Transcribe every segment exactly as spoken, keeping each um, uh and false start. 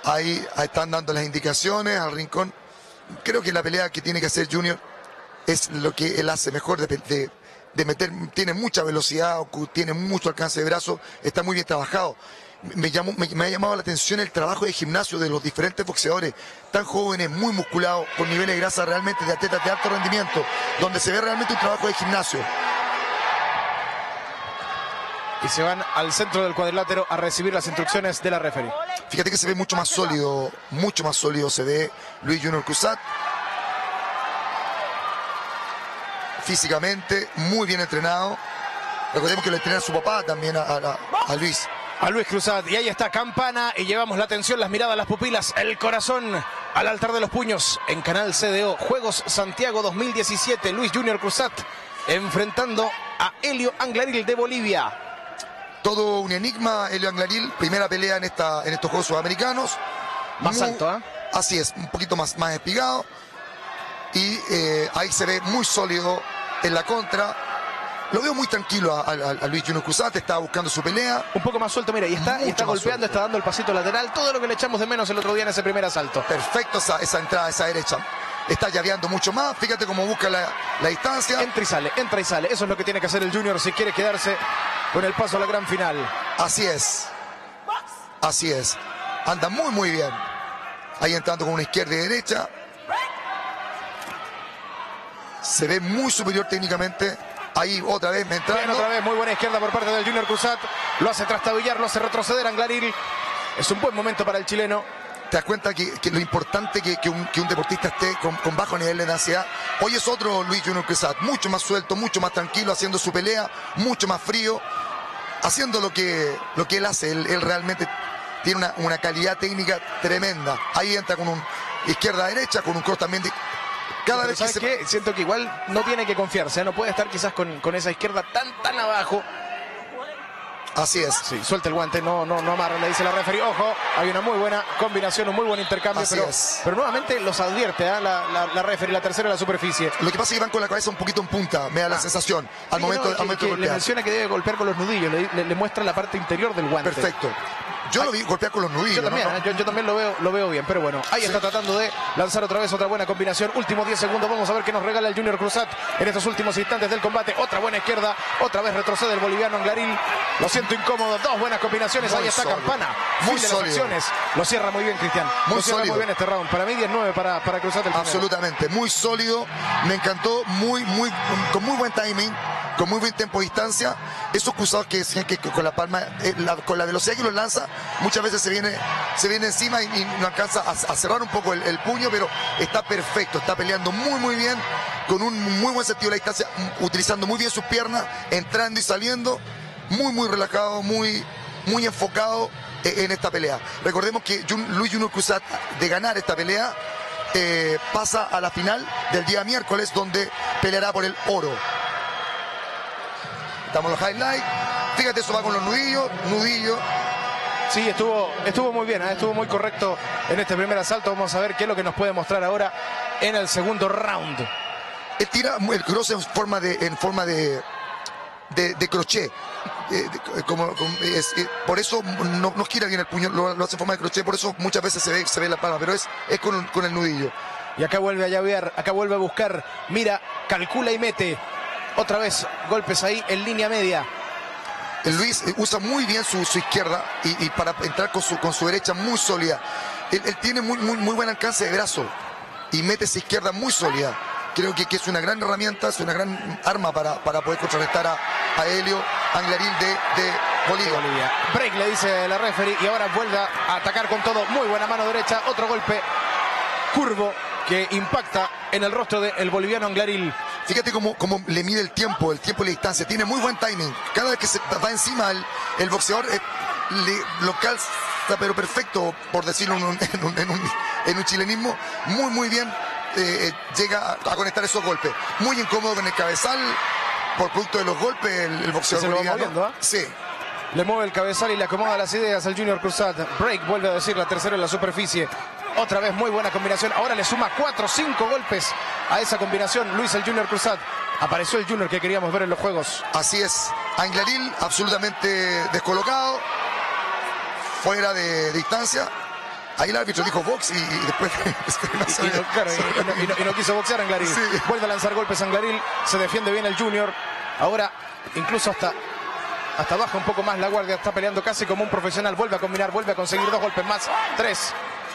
Ahí, ahí están dando las indicaciones al rincón. Creo que la pelea que tiene que hacer Junior es lo que él hace mejor de, de, de meter. Tiene mucha velocidad, tiene mucho alcance de brazo, está muy bien trabajado. Me, llamó, me, me ha llamado la atención el trabajo de gimnasio de los diferentes boxeadores, tan jóvenes, muy musculados, con niveles de grasa realmente de atletas de alto rendimiento, donde se ve realmente un trabajo de gimnasio. Y se van al centro del cuadrilátero a recibir las instrucciones de la referee. Fíjate que se ve mucho más sólido, mucho más sólido se ve Luis Junior Cruzat. Físicamente, muy bien entrenado. Recordemos que lo entrena su papá también a, a, a Luis. A Luis Cruzat, y ahí está Campana, y llevamos la atención, las miradas, las pupilas, el corazón al altar de los puños en Canal C D O. Juegos Santiago dos mil diecisiete, Luis Junior Cruzat enfrentando a Helio Anglaril de Bolivia. Todo un enigma, Helio Anglaril, primera pelea en, esta, en estos Juegos Sudamericanos. Más muy, alto, ¿eh? Así es, un poquito más, más espigado. Y eh, ahí se ve muy sólido en la contra. Lo veo muy tranquilo a, a, a Luis Junior Cruzat, está buscando su pelea. Un poco más suelto, mira, y está, y está golpeando, suelto. Está dando el pasito lateral, todo lo que le echamos de menos el otro día en ese primer asalto. Perfecto esa, esa entrada, esa derecha. Está llaveando mucho más, fíjate cómo busca la, la distancia. Entra y sale, entra y sale, eso es lo que tiene que hacer el Junior si quiere quedarse con el paso a la gran final. Así es, así es. Anda muy muy bien. Ahí entrando con una izquierda y derecha. Se ve muy superior técnicamente. Ahí otra vez me entra. Otra vez, muy buena izquierda por parte del Junior Cruzat. Lo hace trastabillar, lo hace retroceder a Anglaril. Es un buen momento para el chileno. Te das cuenta que, que lo importante que, que, un, que un deportista esté con, con bajo nivel de ansiedad. Hoy es otro Luis Junior Cruzat, mucho más suelto, mucho más tranquilo, haciendo su pelea, mucho más frío, haciendo lo que, lo que él hace. Él, él realmente tiene una, una calidad técnica tremenda. Ahí entra con un izquierda-derecha, con un cross también de... Cada vez que se... qué? Siento que igual no tiene que confiarse, ¿eh? No puede estar quizás con, con esa izquierda tan, tan abajo. Así es. Sí, suelta el guante, no, no, no amarra, le dice la referee. Ojo, hay una muy buena combinación, un muy buen intercambio. Así pero, es. pero nuevamente los advierte, ¿eh? la, la, la referee, la tercera en la superficie. Lo que pasa es que van con la cabeza un poquito en punta, me da la ah. sensación. Al sí, momento, no, al que, momento que de golpear. le menciona que debe golpear con los nudillos, le, le, le muestra la parte interior del guante. Perfecto. Yo Ay. lo vi golpear con los nudillos. Yo también, ¿no? ¿eh? yo, yo también lo veo, lo veo bien, pero bueno, ahí sí. Está tratando de lanzar otra vez otra buena combinación. Últimos diez segundos, vamos a ver qué nos regala el Junior Cruzat en estos últimos instantes del combate. Otra buena izquierda, otra vez retrocede el boliviano Anglaril. Lo siento incómodo, dos buenas combinaciones, muy ahí está sólido. Campana. Muy sólido. Lo cierra muy bien, Cristian. Muy Lo cierra sólido. muy bien este round. Para mí diez nueve para, para Cruzat el primero. Absolutamente, muy sólido. Me encantó, muy, muy, con muy buen timing, con muy buen tiempo de distancia. Esos cruzados que decían que, que con la palma, eh, la, con la velocidad que los lanza, muchas veces se viene, se viene encima y, y no alcanza a, a cerrar un poco el, el puño, pero está perfecto, está peleando muy muy bien, con un muy buen sentido de la distancia, utilizando muy bien sus piernas, entrando y saliendo, muy muy relajado, muy, muy enfocado en esta pelea. Recordemos que Luis Junior Cruzat, de ganar esta pelea, eh, pasa a la final del día miércoles, donde peleará por el oro. Estamos en los highlights. Fíjate, eso va con los nudillos, nudillo. Sí, estuvo, estuvo muy bien, ¿eh? Estuvo muy correcto en este primer asalto. Vamos a ver qué es lo que nos puede mostrar ahora en el segundo round. Él tira el cross en forma de, en forma de, de, de crochet. Eh, de, como, como, es, eh, por eso no, no gira bien el puño, lo, lo hace en forma de crochet, por eso muchas veces se ve, se ve la palma, pero es, es con, con el nudillo. Y acá vuelve a llavear, acá vuelve a buscar, mira, calcula y mete. Otra vez golpes ahí en línea media. El Luis usa muy bien su, su izquierda y, y para entrar con su, con su derecha muy sólida. Él, él tiene muy, muy, muy buen alcance de brazo y mete esa izquierda muy sólida. Creo que, que es una gran herramienta, es una gran arma para, para poder contrarrestar a, a Helio Anglaril de, de Bolivia. Bolivia. Break, le dice la referee, y ahora vuelve a atacar con todo. Muy buena mano derecha, otro golpe curvo que impacta en el rostro del boliviano Anglaril. Fíjate cómo, cómo le mide el tiempo, el tiempo y la distancia. Tiene muy buen timing. Cada vez que se va encima el, el boxeador eh, le, lo calza, pero perfecto, por decirlo en un, en un, en un, en un chilenismo. Muy, muy bien eh, llega a, a conectar esos golpes. Muy incómodo con el cabezal, por producto de los golpes, el, el boxeador boliviano. Moviendo, ¿eh? Sí. Le mueve el cabezal y le acomoda las ideas al Junior Cruzat. Break, vuelve a decir, la tercera en la superficie. Otra vez muy buena combinación. Ahora le suma cuatro o cinco golpes a esa combinación. Luis el Junior Cruzat. Apareció el Junior que queríamos ver en los juegos. Así es. Anglaril absolutamente descolocado. Fuera de distancia. Ahí el árbitro dijo box y, y después... y, y, no, claro, y, no, y, no, y no quiso boxear a Anglaril. Sí. Vuelve a lanzar golpes a Anglaril. Se defiende bien el Junior. Ahora, incluso hasta, hasta baja un poco más la guardia. Está peleando casi como un profesional. Vuelve a combinar, vuelve a conseguir dos golpes más. Tres.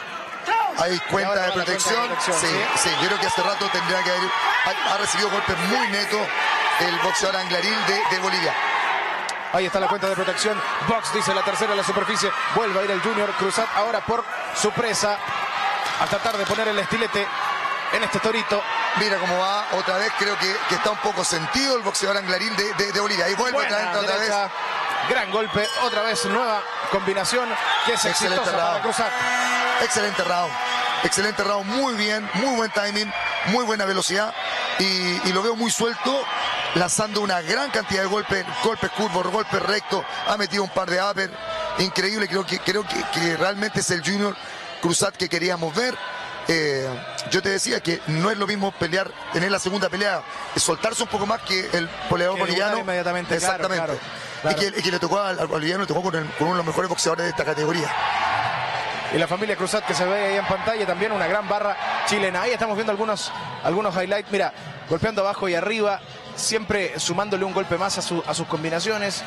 Hay cuenta de protección. Cuenta de protección sí, sí, sí, yo creo que hace rato tendría que haber... Ha, ha recibido golpes muy netos el boxeador Anglaril de, de Bolivia. Ahí está la cuenta de protección. Box, dice la tercera en la superficie. Vuelve a ir el Junior Cruzat ahora por su presa. A tratar de poner el estilete en este torito. Mira cómo va otra vez. Creo que, que está un poco sentido el boxeador Anglaril de, de, de Bolivia. Ahí vuelve Buena, otra, entra otra vez. Gran golpe. Otra vez nueva combinación que es excelente exitosa round. para Cruzat. Excelente round. Excelente round. Muy bien. Muy buen timing. Muy buena velocidad. Y, y lo veo muy suelto. Lanzando una gran cantidad de golpes, golpes curvos, golpes rectos, ha metido un par de upper, increíble, creo que creo que, que realmente es el Junior Cruzat que queríamos ver. Eh, yo te decía que no es lo mismo pelear, tener la segunda pelea, soltarse un poco más que el peleador boliviano. Inmediatamente, exactamente. Claro, claro, claro. Y, que, y que le tocó al, al boliviano, le tocó con, el, con uno de los mejores boxeadores de esta categoría. Y la familia Cruzat que se ve ahí en pantalla, también una gran barra chilena. Ahí estamos viendo algunos, algunos highlights. Mira, golpeando abajo y arriba, siempre sumándole un golpe más a, su, a sus combinaciones.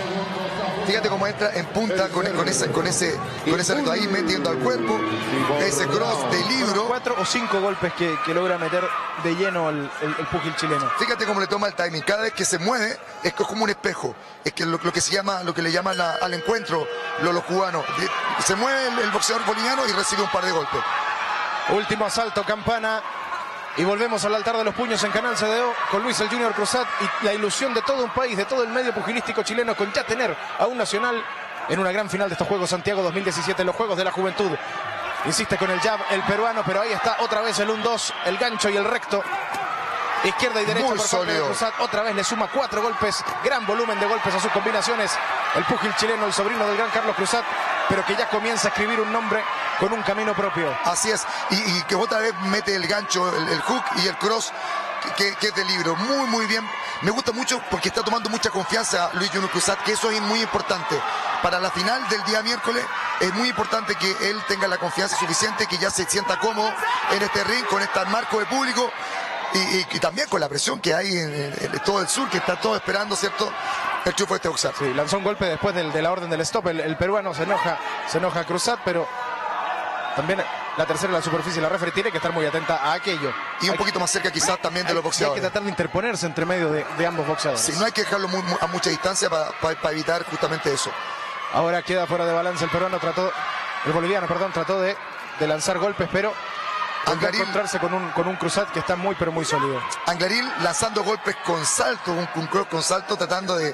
Fíjate cómo entra en punta con, con ese con ese con ese reto ahí metiendo al cuerpo, ese cross de libro. Cuatro o cinco golpes que, que logra meter de lleno el, el, el púgil chileno. Fíjate cómo le toma el timing. Cada vez que se mueve es como un espejo. Es que lo, lo que se llama, lo que le llaman la, al encuentro los, los cubanos. Se mueve el, el boxeador boliviano y recibe un par de golpes. Último asalto, campana. Y volvemos al altar de los puños en Canal C D O con Luis el Junior Cruzat y la ilusión de todo un país, de todo el medio pugilístico chileno, con ya tener a un nacional en una gran final de estos Juegos Santiago dos mil diecisiete, los Juegos de la Juventud. Insiste con el jab el peruano, pero ahí está otra vez el uno dos, el gancho y el recto. Izquierda y derecha muy por parte de Cruzat. Otra vez le suma cuatro golpes, gran volumen de golpes a sus combinaciones. El púgil chileno, el sobrino del gran Carlos Cruzat, pero que ya comienza a escribir un nombre con un camino propio. Así es, y, y que otra vez mete el gancho, el, el hook y el cross, que, que es de libro. Muy, muy bien. Me gusta mucho porque está tomando mucha confianza Luis Junior Cruzat, que eso es muy importante. Para la final del día miércoles es muy importante que él tenga la confianza suficiente, que ya se sienta cómodo en este ring, con este marco de público. Y, y, y también con la presión que hay en, en, en todo el sur, que está todo esperando, ¿cierto?, el triunfo de este boxeador. Sí, lanzó un golpe después del, de la orden del stop. El, el peruano se enoja, se enoja a Cruzat, pero también la tercera en la superficie, la referee tiene que estar muy atenta a aquello. Y un hay, poquito más cerca quizás también de los boxeadores. Hay que tratar de interponerse entre medio de, de ambos boxeadores. Sí, no hay que dejarlo muy, muy, a mucha distancia para, para, para evitar justamente eso. Ahora queda fuera de balance el peruano, trató, el boliviano, perdón, trató de, de lanzar golpes, pero Anglaril encontrarse con un, con un Cruzat que está muy pero muy sólido. Anglaril lanzando golpes con salto, un, un cross con salto, tratando de,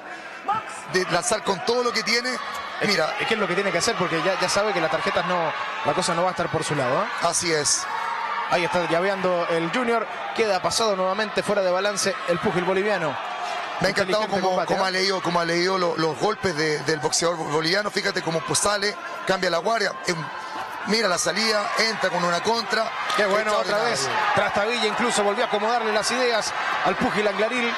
de lanzar con todo lo que tiene. Es, Mira, es que es lo que tiene que hacer, porque ya, ya sabe que las tarjetas no, la cosa no va a estar por su lado, ¿eh? Así es. Ahí está llaveando el Junior, queda pasado nuevamente fuera de balance el púgil boliviano. Me ha encantado como, combate, como, ¿eh? ha leído, como ha leído los, los golpes de, del boxeador boliviano. Fíjate cómo pues sale, cambia la guardia. Eh, Mira la salida, entra con una contra. Qué bueno, otra vez. Trastavilla incluso volvió a acomodarle las ideas al púgil Anglaril.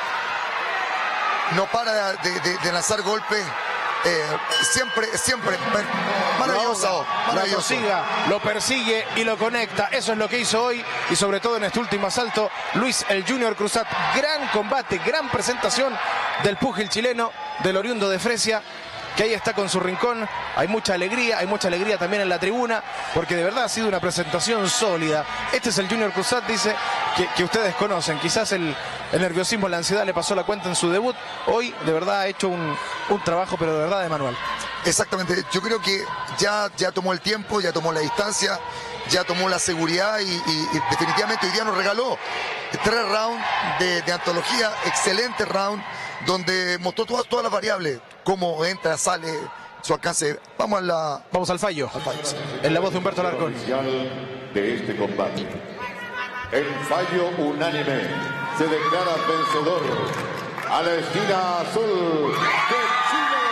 No para de, de, de lanzar golpes. Eh, siempre, siempre. Maravilloso. Maravilloso. Lo persiga, lo persigue y lo conecta. Eso es lo que hizo hoy. Y sobre todo en este último asalto, Luis el Junior Cruzat. Gran combate, gran presentación del púgil chileno, del oriundo de Fresia, que ahí está con su rincón. Hay mucha alegría, hay mucha alegría también en la tribuna, porque de verdad ha sido una presentación sólida. Este es el Junior Cruzat, dice, que, que ustedes conocen. Quizás el, el nerviosismo, la ansiedad le pasó la cuenta en su debut. Hoy de verdad ha hecho un, un trabajo, pero de verdad de manual. Exactamente, yo creo que ya, ya tomó el tiempo, ya tomó la distancia, ya tomó la seguridad y, y, y definitivamente hoy día nos regaló tres rounds de, de antología, excelente round, donde mostró todas, todas las variables, cómo entra, sale, su alcance. Vamos a la... Vamos al fallo. Al fallo, sí. En la voz de Humberto Alarcón. De este combate. En fallo unánime se declara vencedor a la esquina azul de Chile.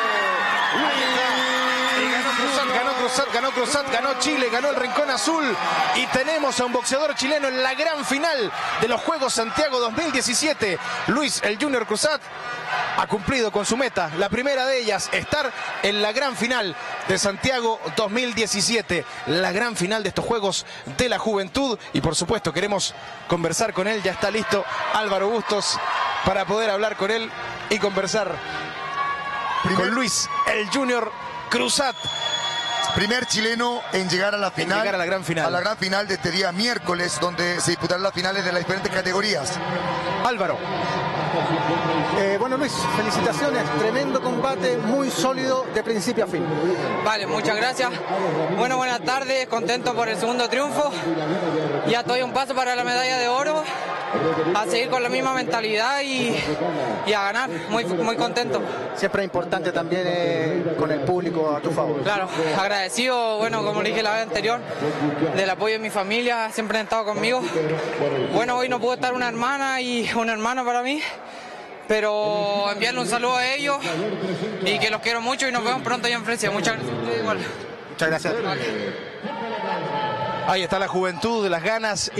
Y ganó Cruzat, ganó Cruzat, ganó Cruzat, ganó Chile, ganó el Rincón Azul. Y tenemos a un boxeador chileno en la gran final de los Juegos Santiago dos mil diecisiete. Luis el Junior Cruzat ha cumplido con su meta, la primera de ellas, estar en la gran final de Santiago dos mil diecisiete, la gran final de estos Juegos de la Juventud, y por supuesto queremos conversar con él. Ya está listo Álvaro Bustos para poder hablar con él y conversar Primer... con Luis, el Junior Cruzat. Primer chileno en llegar a la final, en llegar a la gran final. A la gran final de este día miércoles, donde se disputarán las finales de las diferentes categorías. Álvaro. Eh, bueno, Luis, felicitaciones, tremendo combate, muy sólido de principio a fin. Vale, muchas gracias. Bueno, buenas tardes, contento por el segundo triunfo. Ya estoy a un paso para la medalla de oro, a seguir con la misma mentalidad y, y a ganar, muy, muy contento. Siempre es importante también eh, con el público a tu favor. Claro, agradecido, bueno, como le dije la vez anterior, del apoyo de mi familia, siempre han estado conmigo. Bueno, hoy no pudo estar una hermana y un hermano para mí, pero enviarle un saludo a ellos y que los quiero mucho y nos vemos pronto allá en Francia. Muchas gracias. Muchas gracias. Ahí está la juventud, las ganas.